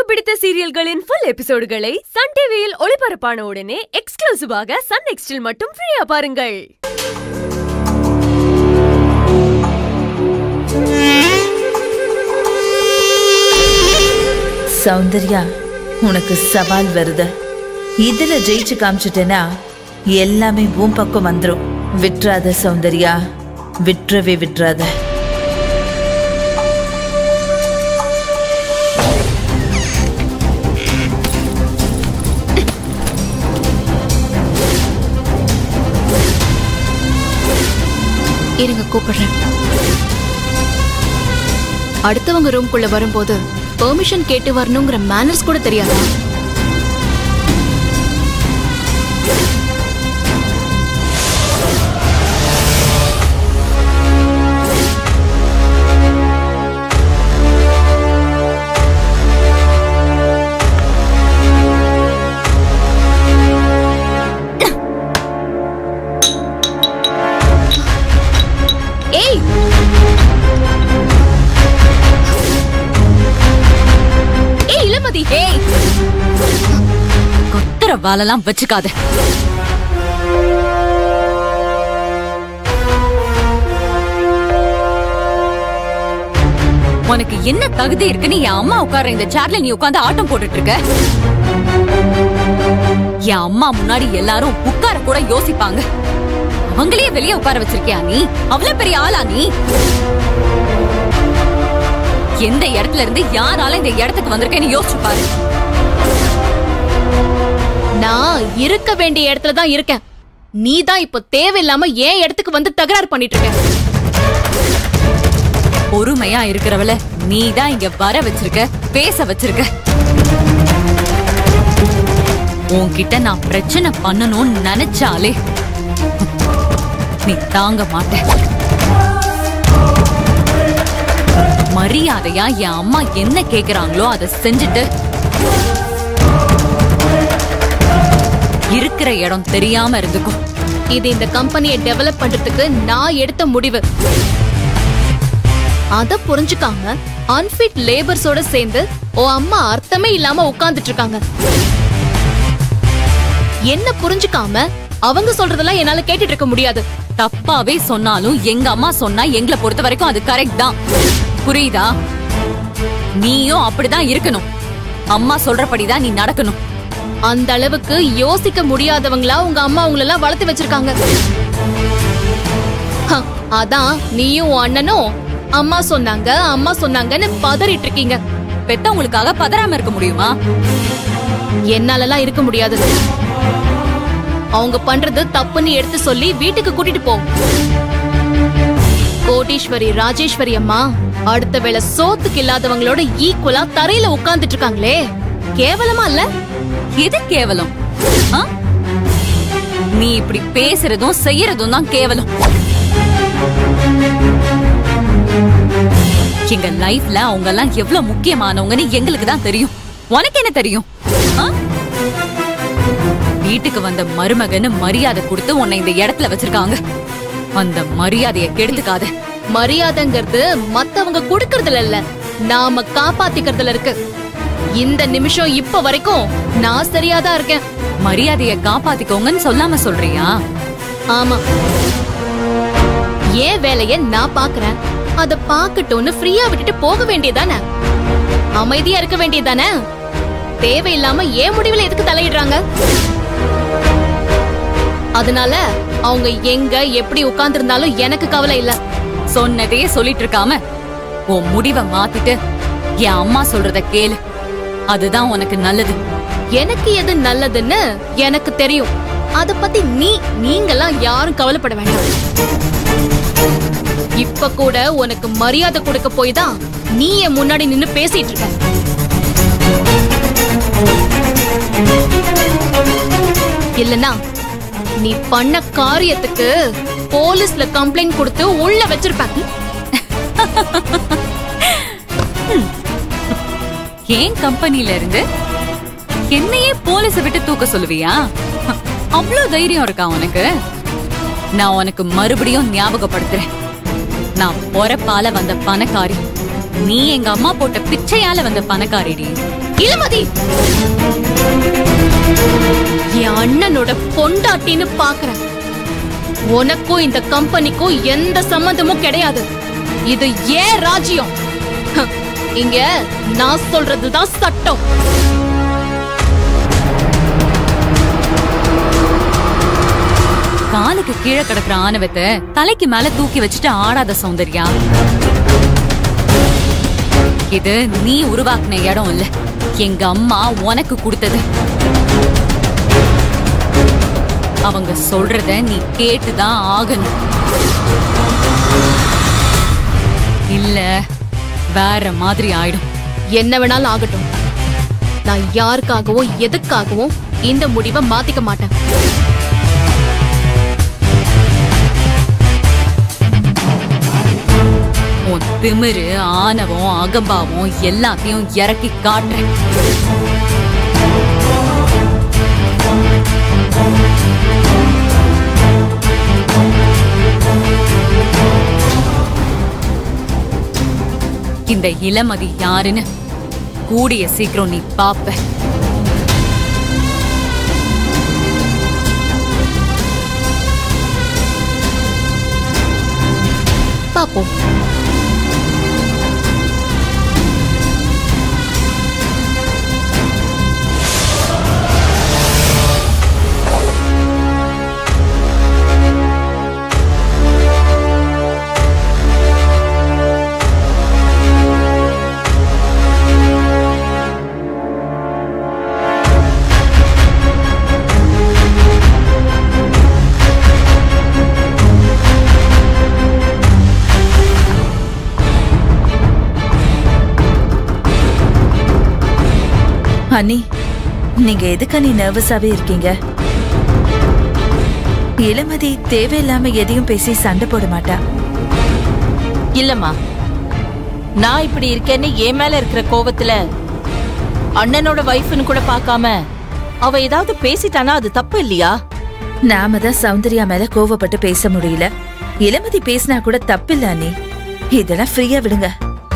பிடித்த சீரியல்களின் full எபிசோடுகளை Sun டிவியில் ஒளிபரப்பான உடனே எக்ஸ்க்ளூசிவாக சன் நெக்ஸ்டில் மட்டும் ஃப்ரீயா பாருங்கள். சௌந்தர்யா, உனக்கு சவால் வருது. இதுல ஜெயிச்சு காமிச்சிட்டேன்னா எல்லாமே உன் பக்கம் வந்துரும். விட்டுறாத சௌந்தர்யா, விட்டுறவே விட்டுறாத. இருங்க, கூப்பிடுறேன். அடுத்தவங்க ரூம்குள்ள வரும்போது பெர்மிஷன் கேட்டு வரணுங்கிற மேனர்ஸ் கூட தெரியாதா? கொத்தர வாலெல்லாம் வச்சுக்காத. உனக்கு என்ன தகுதி இருக்குன்னு என் அம்மா உட்கார இந்த சேர்ல நீ உட்கார்ந்து ஆட்டம் போட்டுட்டு இருக்க? என் அம்மா முன்னாடி எல்லாரும் உட்கார கூட யோசிப்பாங்க. அவங்களே வெளியே உட்கார வச்சிருக்கியா நீ? அவ்வளவு பெரிய ஆளா நீ? எந்த இடத்துல இருந்து யாரால இந்த இடத்துக்கு வந்திருக்கேன்னு யோசிச்சு பாரு. நான் இருக்க வேண்டிய இடத்துல தான் இருக்கேன். நீ தான் இப்ப தேவையில்லாம ஏன் இடத்துக்கு வந்து தகராறு பண்ணிட்டு இருக்க. பொறுமையா இருக்கிறவள நீ தான் இங்க வர வச்சிருக்க, பேச வச்சிருக்க. உன்கிட்ட நான் பிரச்சனை பண்ணணும்னு நினைச்சாலே நீ தாங்க மாட்ட. மரியாதையா என் அம்மா என்ன கேக்குறாங்களோ அதை செஞ்சுட்டு இருக்கிற இடம் தெரியாம இருந்துக்கும். இது இந்த கம்பெனியை டெவலப் பண்றதுக்கு நான் எடுத்த முடிவு. அத புரிஞ்சுக்காம அன்ஃபிட் லேபர்ஸோட சேர்ந்து ஓ அம்மா அர்த்தமே இல்லாம உட்கார்ந்துட்டு இருக்காங்க. என்ன புரிஞ்சுக்காம அவங்க சொல்றதெல்லாம் என்னால கேட்டுட்டு இருக்க முடியாது. தப்பாவே சொன்னாலும் எங்க அம்மா சொன்னா எங்களை பொறுத்த வரைக்கும் அது கரெக்ட் தான். புரியுதா? நீயும் அப்படிதான் இருக்கணும். அம்மா சொல்றபடிதான் நீ நடக்கணும். அந்த அளவுக்கு யோசிக்க முடியாதவங்களா உங்க அம்மா உங்களெல்லாம் வளர்த்து வச்சிருக்காங்க. அதான் நீயும் அண்ணனும் அம்மா சொன்னாங்க அம்மா சொன்னாங்கன்னு பதறிட்டு இருக்கீங்க. பெத்தவங்களுக்காக பதறாம இருக்க முடியுமா? என்னாலலாம் இருக்க முடியாது. அவங்க பண்றது தப்புன்னு எடுத்து சொல்லி வீட்டுக்கு கூட்டிட்டு போ. கோடீஸ்வரி ராஜேஸ்வரி அம்மா அடுத்த வேளை சோத்துக்கு இல்லாதவங்களோட ஈக்குவலா தரையில உட்கார்ந்துட்டு இருக்காங்களே, கேவலமா இல்ல? எது கேவலம்? நீ இப்படி பேசுறதும் செய்யறதும் தான் கேவலம். எங்க லைஃப்ல அவங்க எல்லாம் எவ்வளவு முக்கியமானவங்கன்னு எங்களுக்கு தான் தெரியும். உனக்கு என்ன தெரியும்? வீட்டுக்கு வந்த மருமகன்னு மரியாதை கொடுத்து உன்னை இந்த இடத்துல வச்சிருக்காங்க. அந்த மரியாதைய கெடுத்துக்காத. மரியாதைங்கிறது மத்தவங்க கொடுக்கறதுல இல்ல, நாம காப்பாத்திக்கிறதுல இருக்கு. இந்த நிமிஷம் இப்ப வரைக்கும் நான் சரியாதான் இருக்கேன். மரியாதைய காப்பாத்திக்கோங்கன்னு சொல்லாம சொல்றியா? ஆமா, ஏன் வேலைய நான் பாக்குறேன், அத பாக்கட்டும்னு ஃப்ரீயா விட்டுட்டு போக வேண்டியதானே? அமைதியா இருக்க வேண்டியதானே? தேவையில்லாம ஏன் முடிவுல எதுக்கு தலையிடுறாங்க? அதனால அவங்க எங்க எப்படி உட்கார்ந்து இருந்தாலும் எனக்கு கவலை இல்ல. சொன்னதே சொல்லிட்டு இருக்காம உன் முடிவை மாத்திட்டு என் அம்மா சொல்றத கேளு. அதுதான் உனக்கு நல்லது. எனக்கு எது நல்லதுன்னு எனக்கு தெரியும். அத பத்தி நீங்கெல்லாம் யாரும் கவலைப்பட வேண்டாம். இப்ப கூட உனக்கு மரியாதை கொடுக்க போய் தான் நீ என் முன்னாடி நின்னு பேசிட்டு இருக்க. இல்லனா நீ பண்ண காரியத்துக்கு போலீஸ்ல கம்ப்ளைண்ட் கொடுத்து உள்ள வச்சிருப்பாங்க. ஏன் கம்பெனில இருந்து என்னையே போலீஸ விட்டு தூக்க சொல்லுவியா? அவ்வளவு தைரியம் இருக்கா உனக்கு? நான் உனக்கு மறுபடியும் ஞாபகப்படுத்துறேன். நான் பொறப்பால வந்த பணக்காரி, நீ எங்க அம்மா போட்ட பிச்சையால வந்த பணக்காரிடி. இளமதி, என் அண்ணனோட பொண்டாட்டின்னு பாக்குறேன். உனக்கும் இந்த கம்பெனிக்கும் எந்த சம்பந்தமும் கிடையாது. இது ஏன் ராஜ்யம். இங்க நான் சொல்றதுதான் சட்டம். காலுக்கு கீழே கிடக்குற ஆணவத்தை தலைக்கு மேல தூக்கி வச்சுட்டு ஆடாத சௌந்தர்யா. இது நீ உருவாக்குன இடம் இல்ல, எங்க அம்மா உனக்கு கொடுத்தது. அவங்க சொல்றத நீ கேட்டுதான் ஆகணும். இல்ல வேற மாதிரி ஆயிடும். என்ன வேணாலும் ஆகட்டும், நான் யாருக்காகவும் எதுக்காகவும் இந்த முடிவை மாத்திக்க மாட்டேன். உன் திமிரு, ஆணவம், அகம்பாவம் எல்லாத்தையும் இறக்கி காட்டுறேன். இந்த இளமதி யாருன்னு கூடிய சீக்கிரம் நீ பாப்ப. பாப்போம். அண்ணி, நீங்க எதுக்கு நீ நர்வஸாவே இருக்கீங்க? இளமதி தேவையில்லாம எதையும் பேசி சண்டை போட மாட்டா. இல்லம்மா, நான் இப்படி இருக்கேன்னு என் மேல இருக்கிற கோவத்துல அண்ணனோட வைஃப்னு கூட பார்க்காம அவ ஏதாவது பேசிட்டானா அது தப்பு இல்லையா? நாம தான் சௌந்தர்யா மேல கோவப்பட்டு பேச முடியல. இளமதி பேசினா கூட தப்பு இல்ல அண்ணி. இதெல்லாம் ஃப்ரீயா விடுங்க.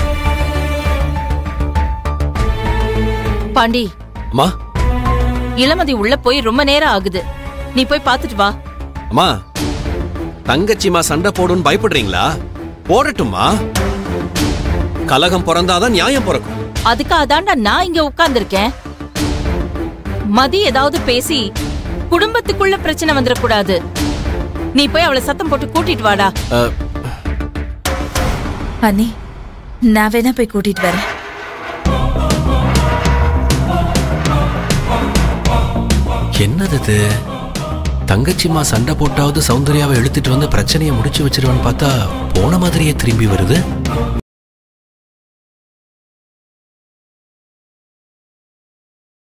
பாண்டி, அம்மா, இளமதி உள்ள போய் ரொம்ப நேரம் ஆகுது. நீ போய் பாத்துட்டு வா. அம்மா, தங்கச்சிமா சண்டை போடுன்னு பயப்படுறீங்களா? போடட்டுமா? கலகம் பிறந்தாதான் நியாயம் பிறக்கும். அதுக்கு அதாண்டா நான் இங்க உட்கார்ந்திருக்கேன். மதி ஏதாவது பேசி குடும்பத்துக்குள்ள பிரச்சனை வந்துடக்கூடாது. நீ போய் அவளை சத்தம் போட்டு கூட்டிட்டு வாடா. அண்ணி, நான் வேணா போய் கூட்டிட்டு வரேன். என்னது இது? தங்கச்சிமா சண்டை போட்டாவது சௌந்தர்யாவை இழுத்துட்டு வந்து பிரச்சனையை முடிச்சு வச்சிருவான்னு பார்த்தா போன மாதிரியே திரும்பி வருது.